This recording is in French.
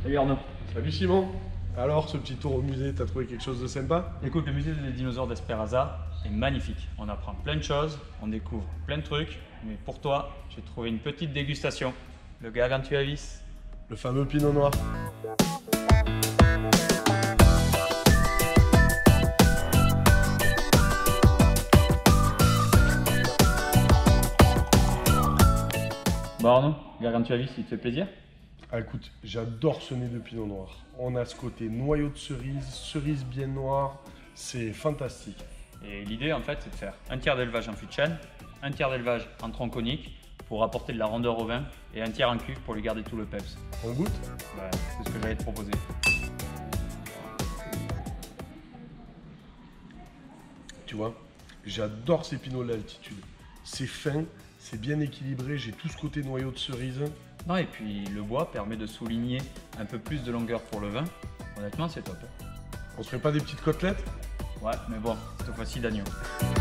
Salut Arnaud. Salut Simon. Alors, ce petit tour au musée, t'as trouvé quelque chose de sympa? Écoute, le musée des dinosaures d'Esperanza est magnifique. On apprend plein de choses, on découvre plein de trucs. Mais pour toi, j'ai trouvé une petite dégustation. Le Gargantuavis. Le fameux pinot noir. Bon Arnaud, Gargantuavis, il te fait plaisir? Ah écoute, j'adore ce nez de pinot noir. On a ce côté noyau de cerise, cerise bien noire, c'est fantastique. Et l'idée en fait, c'est de faire un tiers d'élevage en fût de chêne, un tiers d'élevage en tronc conique pour apporter de la rondeur au vin et un tiers en cuve pour lui garder tout le peps. On goûte? Ouais, c'est ce que j'allais te proposer. Tu vois, j'adore ces pinots de l'altitude. C'est fin, c'est bien équilibré, j'ai tout ce côté noyau de cerise. Non, et puis le bois permet de souligner un peu plus de longueur pour le vin. Honnêtement, c'est top. On se ferait pas des petites côtelettes? Ouais, mais bon, cette fois-ci d'agneau.